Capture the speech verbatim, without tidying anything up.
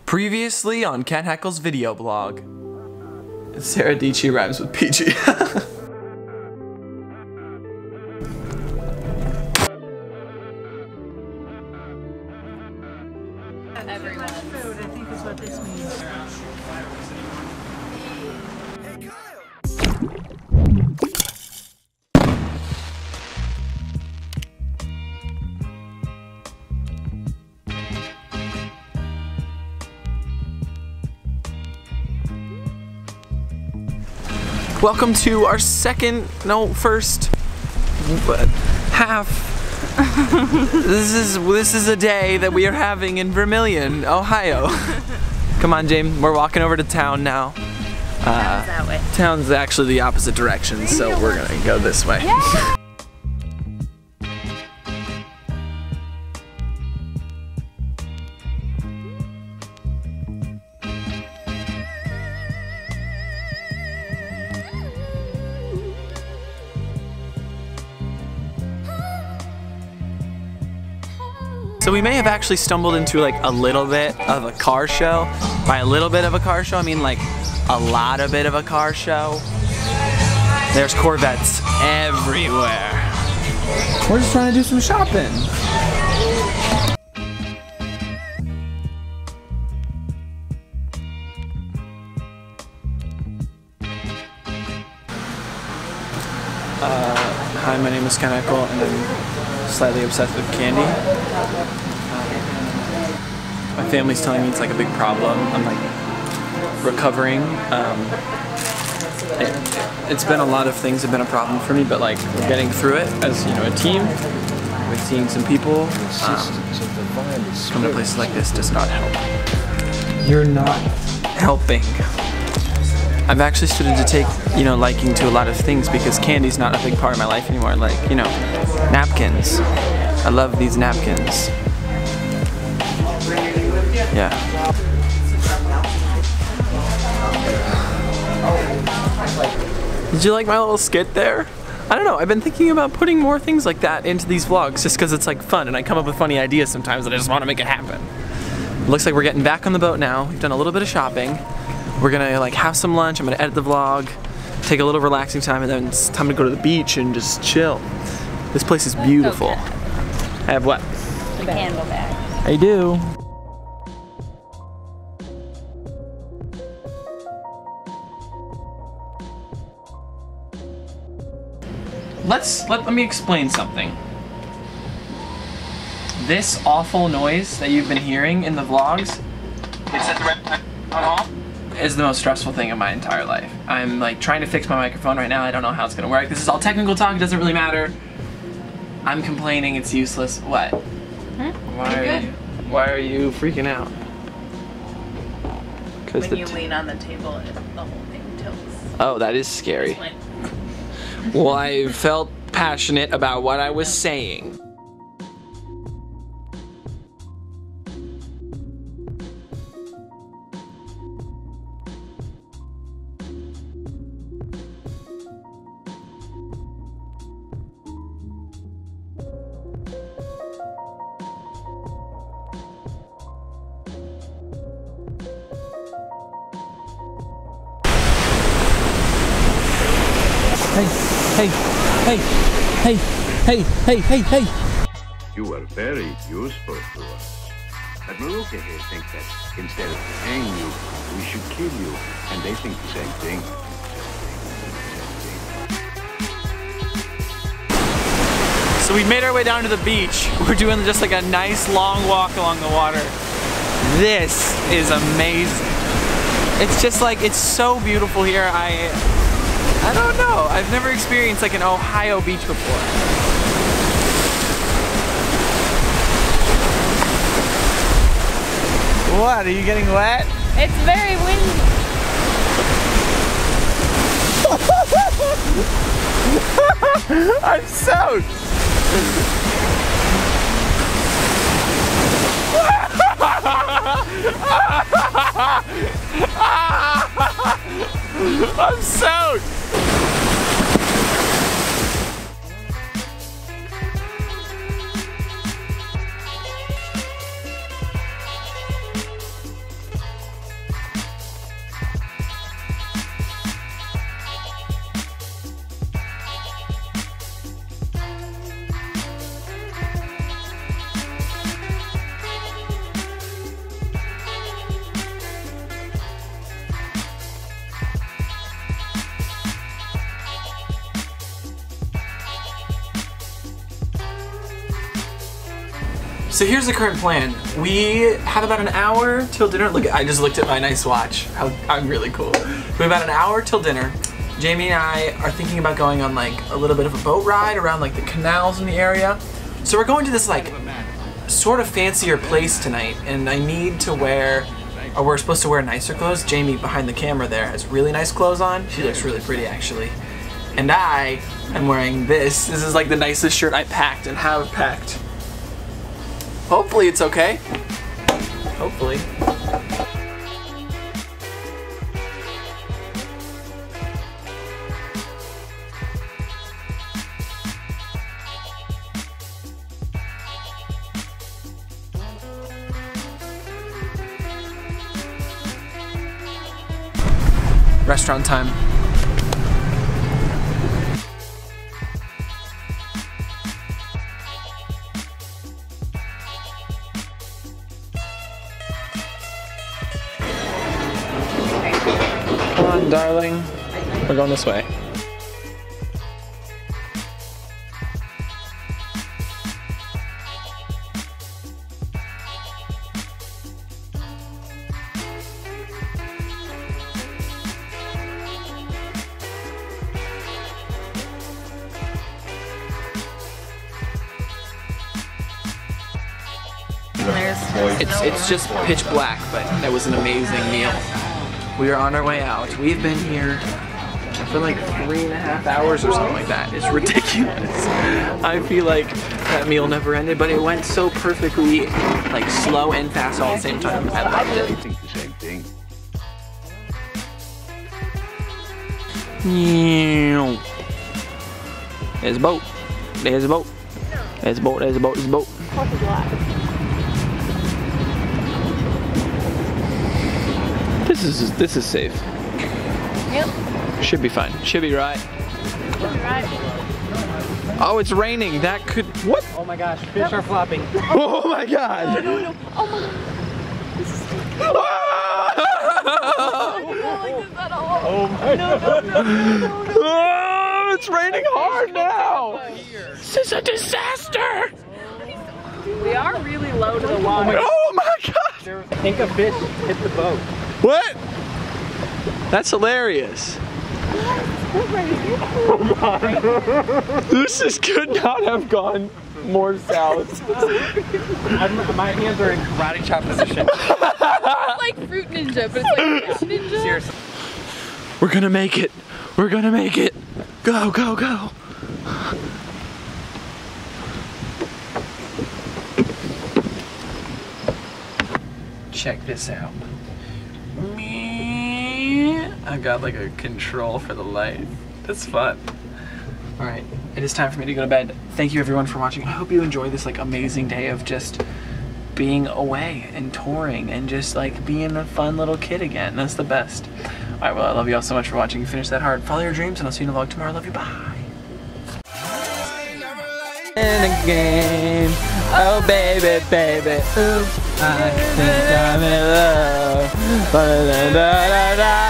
Previously on Ken Heckle's video blog. Sarah Dietschy rhymes with P G. Everyone. Food, I think is what this means. Welcome to our second, no, first half. This is this is a day that we are having in Vermillion, Ohio. Come on, James. We're walking over to town now. Uh, Town's that way. Town's actually the opposite direction, so we're gonna go this way. Yeah. So we may have actually stumbled into like a little bit of a car show. By a little bit of a car show, I mean like a lot of bit of a car show. There's Corvettes everywhere. We're just trying to do some shopping. Uh, hi, my name is Ken Heckle, and I'm slightly obsessed with candy. My family's telling me it's like a big problem. I'm like recovering. Um, it, it's been a lot of things have been a problem for me, but like we're getting through it as, you know, a team. We're seeing some people. Um, coming to places like this does not help. You're not helping. I've actually started to take, you know, liking to a lot of things because candy's not a big part of my life anymore. Like, you know, napkins. I love these napkins. Yeah. Did you like my little skit there? I don't know, I've been thinking about putting more things like that into these vlogs just because it's like fun and I come up with funny ideas sometimes and I just want to make it happen. Looks like we're getting back on the boat now. We've done a little bit of shopping. We're gonna like have some lunch, I'm gonna edit the vlog, take a little relaxing time, and then it's time to go to the beach and just chill. This place is beautiful. Okay. I have what? The candle bag. I do. Let's, let, let me explain something. This awful noise that you've been hearing in the vlogs, it says right on is the most stressful thing in my entire life. I'm like trying to fix my microphone right now. I don't know how it's gonna work. This is all technical talk, it doesn't really matter. I'm complaining, it's useless. What? Hmm? Why are you, why are you freaking out? When you lean on the table, it, the whole thing tilts. Oh, that is scary. Well, I felt passionate about what I was saying. Hey, hey, hey, hey, hey, hey, hey, hey. You were very useful to us. But Maruka here think that instead of hang you, we should kill you. And they think the same thing. So we made our way down to the beach. We're doing just like a nice long walk along the water. This is amazing. It's just like, it's so beautiful here. I... I don't know. I've never experienced like an Ohio beach before. What? Are you getting wet? It's very windy. I'm soaked. I'm soaked. So here's the current plan. We have about an hour till dinner. Look, I just looked at my nice watch. How, I'm really cool. We have about an hour till dinner. Jamie and I are thinking about going on like a little bit of a boat ride around like the canals in the area. So we're going to this like sort of fancier place tonight, and I need to wear, or we're supposed to wear nicer clothes. Jamie behind the camera there has really nice clothes on. She looks really pretty actually. And I am wearing this. This is like the nicest shirt I packed and have packed. Hopefully it's okay. Hopefully. Restaurant time. Come on, darling. We're going this way. It's, it's just pitch black, but that was an amazing meal. We are on our way out. We've been here for like three and a half hours or something like that. It's ridiculous. I feel like that meal never ended, but it went so perfectly, like slow and fast all at the same time. I loved it. They think the same thing. There's a boat. There's a boat. There's a boat. There's a boat. There's a boat. This is this is safe. Yep. Should be fine. Should be right. Should be right. Oh, it's raining. That could what? Oh my gosh, fish yep. are flopping. Oh my god. No, no, no. Oh my god. This is oh Oh my no, no, no, no, no, no. Oh, it's raining hard now. This is a disaster. We are really low to the water. Oh my god. I think a fish hit the boat. What? That's hilarious. This is, could not have gone more south. I'm, my hands are in karate chop position. It's like Fruit Ninja, but it's like Fish Ninja. Seriously. We're gonna make it. We're gonna make it. Go, go, go. Check this out. I got like a control for the light. That's fun. All right, it is time for me to go to bed. Thank you everyone for watching. I hope you enjoyed this like amazing day of just being away and touring and just like being a fun little kid again. That's the best. All right, well, I love you all so much for watching. Finish that hard. Follow your dreams, and I'll see you in the vlog tomorrow. I love you. Bye. And again, oh baby, baby, ooh, I think I'm in love. Da, da, da, da, da.